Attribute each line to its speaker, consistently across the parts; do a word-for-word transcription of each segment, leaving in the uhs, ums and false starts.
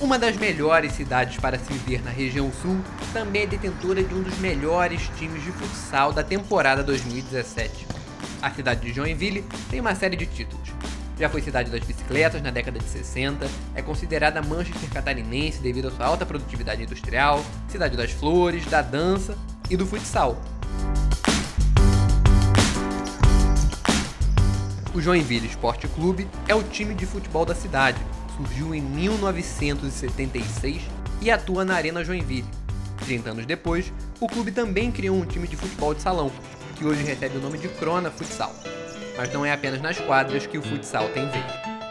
Speaker 1: Uma das melhores cidades para se viver na região sul, também é detentora de um dos melhores times de futsal da temporada dois mil e dezessete. A cidade de Joinville tem uma série de títulos. Já foi cidade das bicicletas na década de sessenta, é considerada Manchester catarinense devido à sua alta produtividade industrial, cidade das flores, da dança e do futsal. O Joinville Esporte Clube é o time de futebol da cidade. Surgiu em mil novecentos e setenta e seis e atua na Arena Joinville. trinta anos depois, o clube também criou um time de futebol de salão, que hoje recebe o nome de Crona Futsal. Mas não é apenas nas quadras que o futsal tem vez.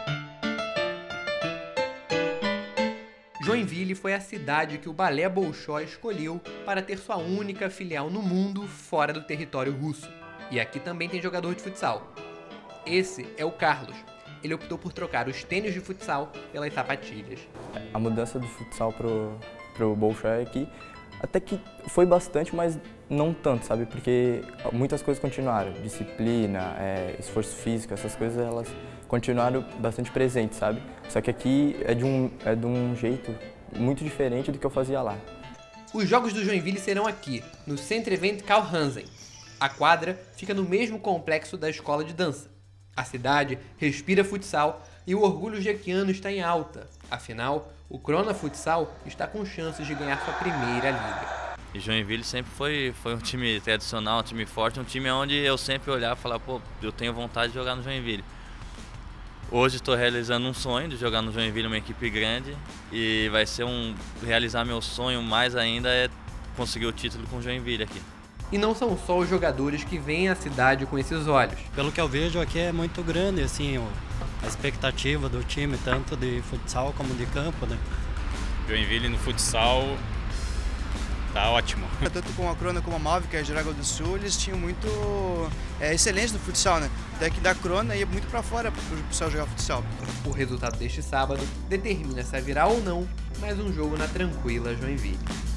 Speaker 1: Joinville foi a cidade que o Balé Bolshoi escolheu para ter sua única filial no mundo fora do território russo. E aqui também tem jogador de futsal. Esse é o Carlos. Ele optou por trocar os tênis de futsal pelas sapatilhas.
Speaker 2: A mudança do futsal pro, pro Bolshoi aqui, até que foi bastante, mas não tanto, sabe? Porque muitas coisas continuaram. Disciplina, é, esforço físico, essas coisas, elas continuaram bastante presentes, sabe? Só que aqui é de um, é de um jeito muito diferente do que eu fazia lá.
Speaker 1: Os jogos do Joinville serão aqui, no Centro Event Carl Hansen. A quadra fica no mesmo complexo da escola de dança. A cidade respira futsal e o orgulho jequiano está em alta. Afinal, o Crona Futsal está com chances de ganhar sua primeira liga.
Speaker 3: E Joinville sempre foi, foi um time tradicional, um time forte, um time onde eu sempre olhava e falava, pô, eu tenho vontade de jogar no Joinville. Hoje estou realizando um sonho de jogar no Joinville, uma equipe grande, e vai ser um realizar meu sonho mais ainda é conseguir o título com o Joinville aqui.
Speaker 1: E não são só os jogadores que veem a cidade com esses olhos.
Speaker 4: Pelo que eu vejo aqui é muito grande, assim, a expectativa do time, tanto de futsal como de campo, né?
Speaker 5: Joinville no futsal tá ótimo.
Speaker 6: Tanto com a Crona como a Malve, que é a Jaraguá do Sul, eles tinham muito é, excelência no futsal, né? Daqui da Crona ia muito pra fora pro pessoal jogar futsal.
Speaker 1: O resultado deste sábado determina se haverá ou não mais um jogo na tranquila Joinville.